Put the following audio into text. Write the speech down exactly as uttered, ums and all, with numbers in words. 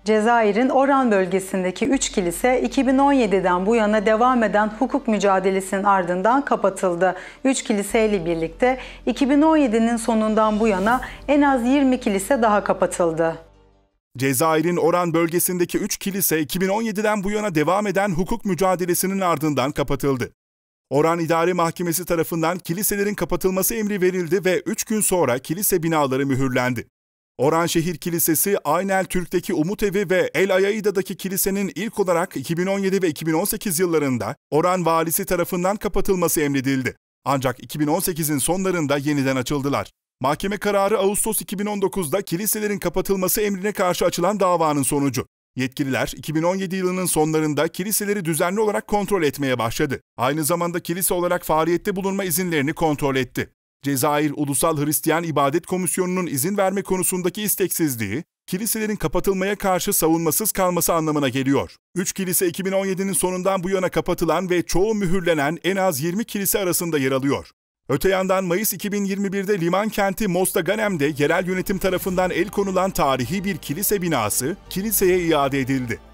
Cezayir'in Oran bölgesindeki üç kilise iki bin on yedi'den bu yana devam eden hukuk mücadelesinin ardından kapatıldı. üç kiliseyle birlikte iki bin on yedi'nin sonundan bu yana en az yirmi kilise daha kapatıldı. Cezayir'in Oran bölgesindeki üç kilise iki bin on yedi'den bu yana devam eden hukuk mücadelesinin ardından kapatıldı. Oran İdare Mahkemesi tarafından kiliselerin kapatılması emri verildi ve üç gün sonra kilise binaları mühürlendi. Oran Şehir Kilisesi, Aynel Türk'teki Umut Evi ve El Ayaida'daki kilisenin ilk olarak iki bin on yedi ve iki bin on sekiz yıllarında Oran valisi tarafından kapatılması emredildi. Ancak iki bin on sekiz'in sonlarında yeniden açıldılar. Mahkeme kararı Ağustos iki bin on dokuz'da kiliselerin kapatılması emrine karşı açılan davanın sonucu. Yetkililer iki bin on yedi yılının sonlarında kiliseleri düzenli olarak kontrol etmeye başladı. Aynı zamanda kilise olarak faaliyette bulunma izinlerini kontrol etti. Cezayir Ulusal Hristiyan İbadet Komisyonu'nun izin verme konusundaki isteksizliği, kiliselerin kapatılmaya karşı savunmasız kalması anlamına geliyor. üç kilise iki bin on yedi'nin sonundan bu yana kapatılan ve çoğu mühürlenen en az yirmi kilise arasında yer alıyor. Öte yandan Mayıs iki bin yirmi bir'de liman kenti Mostaganem'de yerel yönetim tarafından el konulan tarihi bir kilise binası kiliseye iade edildi.